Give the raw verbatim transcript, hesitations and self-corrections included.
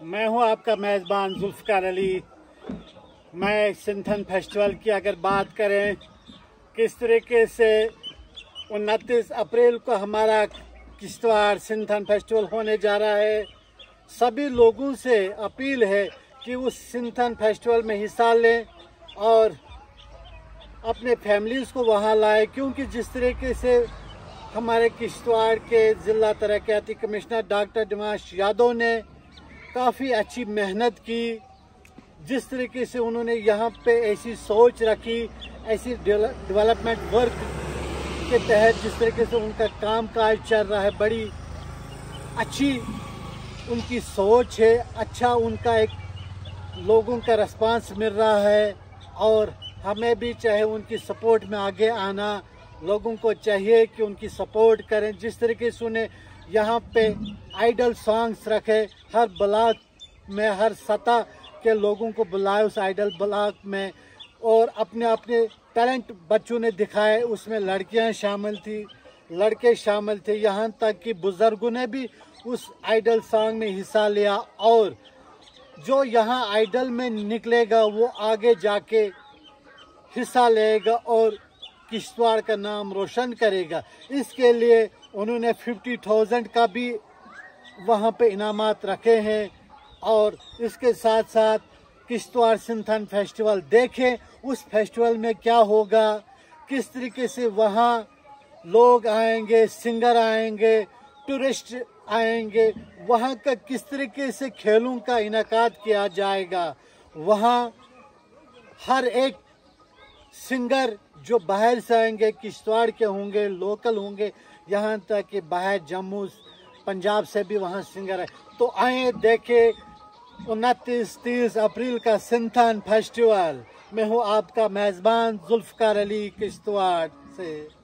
मैं हूं आपका मेज़बान जुल्फ़िकार अली। मैं सिंथन फेस्टिवल की अगर बात करें, किस तरीके से उनतीस अप्रैल को हमारा किश्तवाड़ सिंथन फेस्टिवल होने जा रहा है। सभी लोगों से अपील है कि उस सिंथन फेस्टिवल में हिस्सा लें और अपने फैमिलीज़ को वहां लाएं, क्योंकि जिस तरीके से हमारे किश्तवाड़ के ज़िला तरक्याती कमिश्नर डॉक्टर दिमाश यादव ने काफ़ी अच्छी मेहनत की, जिस तरीके से उन्होंने यहाँ पे ऐसी सोच रखी, ऐसी डेवलपमेंट वर्क के तहत जिस तरीके से उनका काम काज चल रहा है, बड़ी अच्छी उनकी सोच है। अच्छा उनका एक लोगों का रिस्पांस मिल रहा है और हमें भी चाहे उनकी सपोर्ट में आगे आना, लोगों को चाहिए कि उनकी सपोर्ट करें। जिस तरीके से उन्हें यहाँ पे आइडल सॉन्ग्स रखे, हर ब्लॉक में हर सतह के लोगों को बुलाए उस आइडल ब्लॉक में और अपने अपने टैलेंट बच्चों ने दिखाए। उसमें लड़कियां शामिल थी, लड़के शामिल थे, यहाँ तक कि बुजुर्गों ने भी उस आइडल सॉन्ग में हिस्सा लिया। और जो यहाँ आइडल में निकलेगा वो आगे जाके हिस्सा लेगा और किश्तवाड़ का नाम रोशन करेगा। इसके लिए उन्होंने फिफ्टी थाउजेंड का भी वहाँ पे इनामात रखे हैं। और इसके साथ साथ किश्तवाड़ सिंथन फेस्टिवल देखें, उस फेस्टिवल में क्या होगा, किस तरीके से वहाँ लोग आएंगे, सिंगर आएंगे, टूरिस्ट आएंगे, वहाँ का किस तरीके से खेलों का इनेकाद किया जाएगा। वहाँ हर एक सिंगर जो बाहर से आएंगे, किश्तवाड़ के होंगे, लोकल होंगे, यहाँ तक कि बाहर जम्मू पंजाब से भी वहाँ सिंगर है। तो आए देखे उनतीस तीस अप्रैल का सिंथन फेस्टिवल। मैं हूँ आपका मेज़बान जुल्फ़िकार अली किश्तवाड़ से।